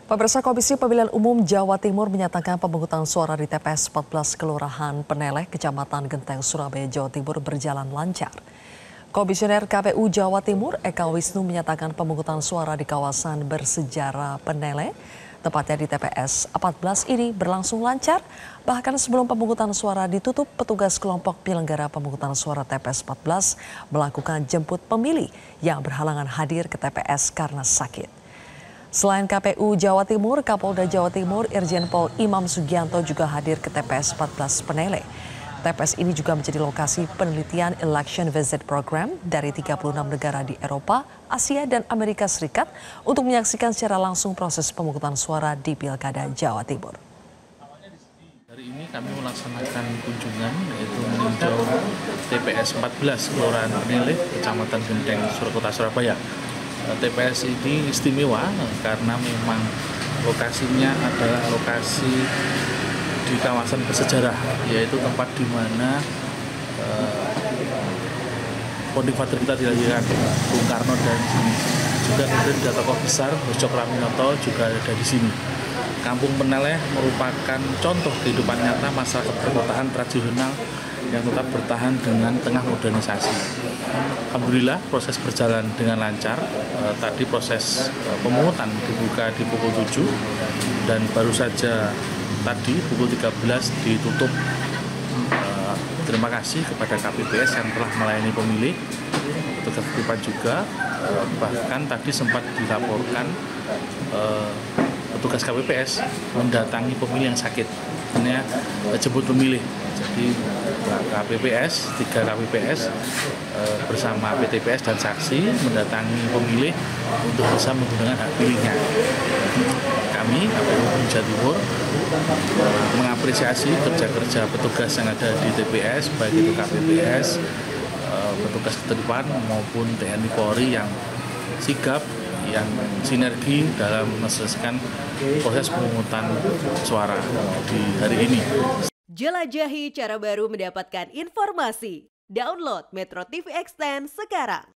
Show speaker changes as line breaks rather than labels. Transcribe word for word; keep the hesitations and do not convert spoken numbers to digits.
Pemirsa, Komisi Pemilihan Umum Jawa Timur menyatakan pemungutan suara di T P S empat belas Kelurahan Peneleh, Kecamatan Genteng, Surabaya, Jawa Timur berjalan lancar. Komisioner K P U Jawa Timur, Eka Wisnu, menyatakan pemungutan suara di kawasan bersejarah Peneleh, tepatnya di T P S empat belas ini berlangsung lancar. Bahkan sebelum pemungutan suara ditutup, petugas kelompok penyelenggara pemungutan suara T P S empat belas melakukan jemput pemilih yang berhalangan hadir ke T P S karena sakit. Selain K P U Jawa Timur, Kapolda Jawa Timur Irjen Pol Imam Sugianto juga hadir ke T P S empat belas Peneleh. T P S ini juga menjadi lokasi penelitian Election Visit Program dari tiga puluh enam negara di Eropa, Asia, dan Amerika Serikat untuk menyaksikan secara langsung proses pemungutan suara di Pilkada Jawa Timur.
Hari ini kami melaksanakan kunjungan yaitu meninjau T P S empat belas Kelurahan Peneleh, Kecamatan Genteng, Kota Surabaya. T P S ini istimewa karena memang lokasinya adalah lokasi di kawasan bersejarah, yaitu tempat di mana eh, founding father kita dilahirkan, Bung Karno, dan juga kemudian tokoh besar Hos Cokraminoto juga ada di sini. Kampung Peneleh merupakan contoh kehidupan nyata masyarakat perkotaan tradisional yang tetap bertahan dengan tengah modernisasi. Alhamdulillah proses berjalan dengan lancar. E, tadi proses e, pemungutan dibuka di pukul tujuh dan baru saja tadi pukul tiga belas ditutup. E, terima kasih kepada K P P S yang telah melayani pemilih, petugas ketertiban juga. E, bahkan tadi sempat dilaporkan e, petugas K P P S mendatangi pemilih yang sakit, hanya jemput pemilih. Jadi K P P S, tiga K P P S e, bersama P T P S dan saksi mendatangi pemilih untuk bisa menggunakan hak pilihnya. Kami, K P U Jawa Timur, e, mengapresiasi kerja-kerja petugas yang ada di T P S, baik itu K P P S, e, petugas ketertiban maupun T N I Polri yang sigap, yang sinergi dalam menyelesaikan proses pemungutan suara di hari ini.
Jelajahi cara baru mendapatkan informasi. Download Metro T V Extend sekarang.